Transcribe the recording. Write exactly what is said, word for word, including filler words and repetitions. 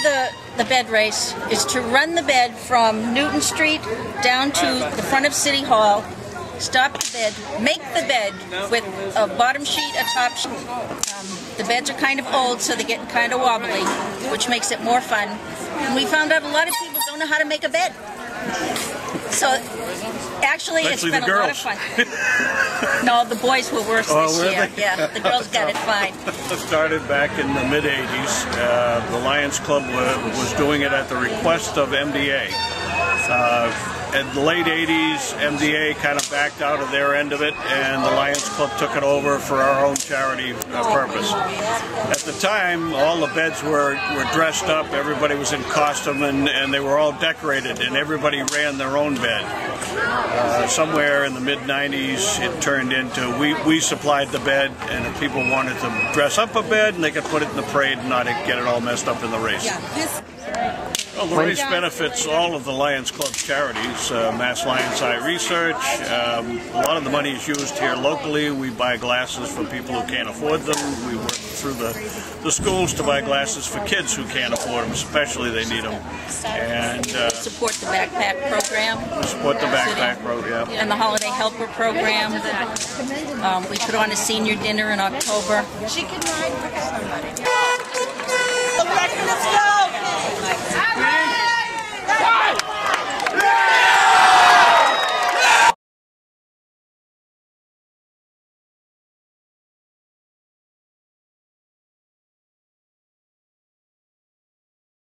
the, the bed race is to run the bed from Newton Street down to the front of City Hall, stop the bed, make the bed with a bottom sheet, a top sheet. Um, the beds are kind of old, so they're getting kind of wobbly, which makes it more fun. And we found out a lot of people don't know how to make a bed. So, actually, it's been a lot of fun. No, the boys were worse oh, this really? year. Yeah, the girls got it fine. It started back in the mid eighties. Uh, the Lions Club was doing it at the request of M D A. Uh, in the late eighties, M D A kind of backed out of their end of it, and the Lions Club took it over for our own charity uh, purpose. At the time, all the beds were, were dressed up, everybody was in costume, and, and they were all decorated, and everybody ran their own bed. Uh, somewhere in the mid nineties, it turned into, we, we supplied the bed, and if people wanted to dress up a bed, and they could put it in the parade and not get it all messed up in the race. Well, the race benefits all of the Lions Club charities, uh, Mass Lions Eye Research. Um, a lot of the money is used here locally. We buy glasses for people who can't afford them. We work through the, the schools to buy glasses for kids who can't afford them, especially they need them. And uh, support the backpack program. We support the backpack program. And the Holiday Helper program. Um, we put on a senior dinner in October. She can ride with somebody.